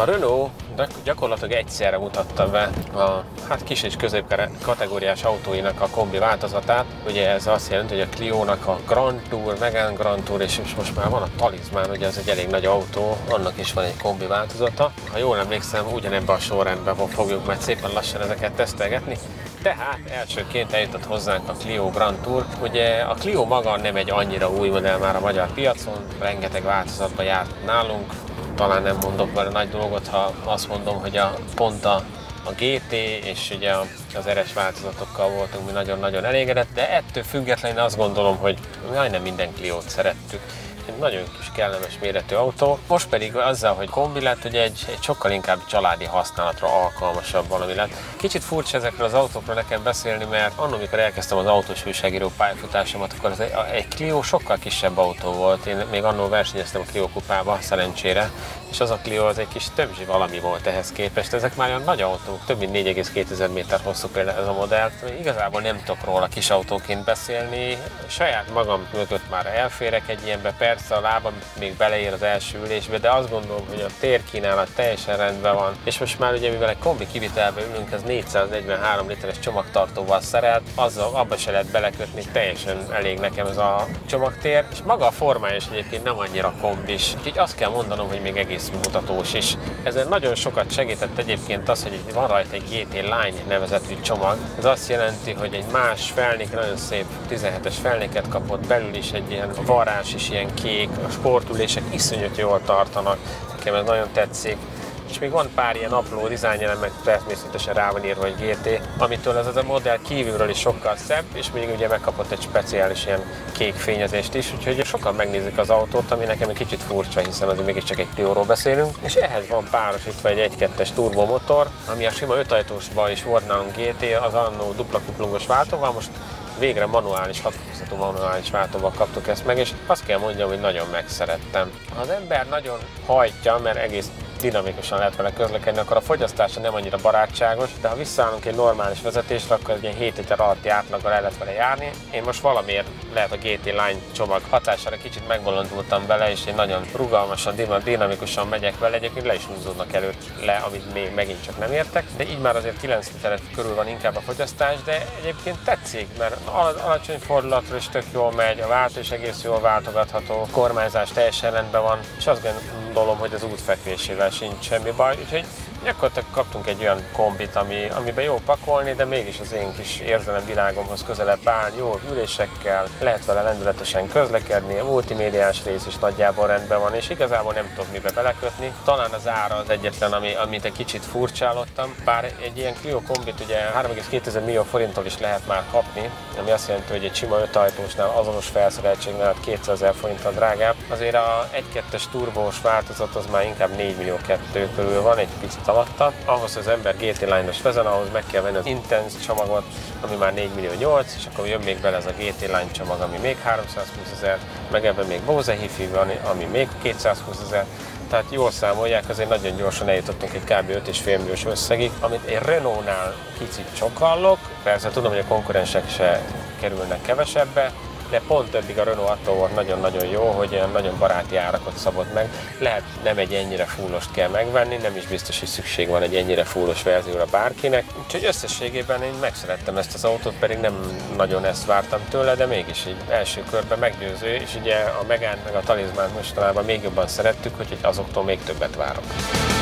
A Renault gyakorlatilag egyszerre mutatta be a kis és középkategóriás autóinak a kombi változatát. Ugye ez azt jelenti, hogy a Clio-nak a Grand Tour, Megane Grand Tour, és most már van a Talisman, ugye ez egy elég nagy autó, annak is van egy kombi változata. Ha jól emlékszem, ugyanebben a sorrendben fogjuk majd szépen lassan ezeket tesztelgetni. Tehát elsőként eljutott hozzánk a Clio Grand Tour. Ugye a Clio maga nem egy annyira új modell már a magyar piacon, rengeteg változatban járt nálunk. Talán nem mondok vele nagy dolgot, ha azt mondom, hogy pont a GT és ugye az RS változatokkal voltunk mi nagyon-nagyon elégedett, de ettől függetlenül azt gondolom, hogy majdnem minden Cliót szerettük. Egy nagyon kis kellemes méretű autó. Most pedig azzal, hogy kombi lett, ugye egy sokkal inkább családi használatra alkalmasabb valami lett. Kicsit furcsa ezekről az autókról nekem beszélni, mert annak, amikor elkezdtem az autós újságíró pályafutásomat, akkor egy Clio sokkal kisebb autó volt. Én még annól versenyeztem a Clio kupába, szerencsére, és az a Clio az egy kis többzsi valami volt ehhez képest. Ezek már olyan nagy autók, több mint 4,2 méter hosszú például ez a modell. Igazából nem tudok róla kis autóként beszélni. Saját magam mögött már elférek egy ilyenbe, persze a lábam még beleér az első ülésbe, de azt gondolom, hogy a térkínálat teljesen rendben van. És most már ugye, mivel egy kombi kivitelbe ülünk, ez 443 literes csomagtartóval szerelt, azzal abba se lehet belekötni, teljesen elég nekem ez a csomagtér. És maga a formája is egyébként nem annyira kombis. Úgyhogy azt kell mondanom, hogy még egész mutatós is. Ezen nagyon sokat segített egyébként az, hogy van rajta egy GT Line nevezetű csomag. Ez azt jelenti, hogy egy más felnék, nagyon szép 17-es felnéket kapott, belül is egy ilyen varrás is ilyen kék, a sportülések iszonyat jól tartanak, nekem ez nagyon tetszik. És még van pár ilyen apró dizájnjelen, meg természetesen rá van írva, hogy GT, amitől ez a modell kívülről is sokkal szebb, és még ugye megkapott egy speciális ilyen kék fényezést is, úgyhogy sokan megnézik az autót, ami nekem egy kicsit furcsa, hiszen azért mégiscsak egy Clióról beszélünk. És ehhez van párosítva egy 1.2-es turbomotor, ami a sima 5 ajtósban is volt nálunk GT, az annó dupla kuplungos váltóval, most végre manuális, 6 húzatú manuális váltóval kaptuk ezt meg, és azt kell mondjam, hogy nagyon megszerettem. Ha az ember nagyon hajtja, mert egész dinamikusan lehet vele közlekedni, akkor a fogyasztása nem annyira barátságos, de ha visszaállunk egy normális vezetésre, akkor egy ilyen 7 liter alatti átlaggal el lehet vele járni. Én most valamiért lehet a GT Line csomag hatására kicsit megbolondultam vele, és én nagyon rugalmasan, dinamikusan megyek vele, egyébként le is húzódnak előtt le, amit még megint csak nem értek, de így már azért 9 liter körül van inkább a fogyasztás, de egyébként tetszik, mert alacsony fordulatról is tök jól megy, a váltó is egész jól váltogatható, a kormányzás teljesen rendben van, és azt gondolom, hogy az útfekvésével sincs semmi baj, úgyhogy gyakorlatilag kaptunk egy olyan kombit, amiben jó pakolni, de mégis az én kis érzelemvilágomhoz közelebb áll, jó ülésekkel, lehet vele lendületesen közlekedni, a multimédiás rész is nagyjából rendben van, és igazából nem tudok mibe belekötni. Talán az ára az egyetlen, amit egy kicsit furcsálottam, bár egy ilyen Clio kombit ugye 3,2 millió forinttól is lehet már kapni, ami azt jelenti, hogy egy sima 5 ajtósnál azonos felszereltségnél 200 000 forinttal drágább. Azért a 1.2-es turbós változat az már inkább 4 millió 2 körül van, egy picit alatta. Ahhoz, hogy az ember GT Line-os vezen, ahhoz meg kell venni az Intense csomagot, ami már 4 millió 8, és akkor jön még bele ez a GT Line csomag, ami még 320 000, meg ebben még Bose Hi-Fi van, ami még 220 000. Tehát jól számolják, azért nagyon gyorsan eljutottunk egy kb. 5,5 milliós összegig, amit egy Renault-nál kicsit csokallok. Persze tudom, hogy a konkurensek se kerülnek kevesebbe, de pont eddig a Renault attól volt nagyon-nagyon jó, hogy ilyen nagyon baráti árakot szabott meg. Lehet nem egy ennyire fullost kell megvenni, nem is biztos, hogy szükség van egy ennyire fullos verzióra bárkinek. Úgyhogy összességében én megszerettem ezt az autót, pedig nem nagyon ezt vártam tőle, de mégis így első körben meggyőző, és ugye a Megane meg a Talisman mostanában még jobban szerettük, úgyhogy azoktól még többet várok.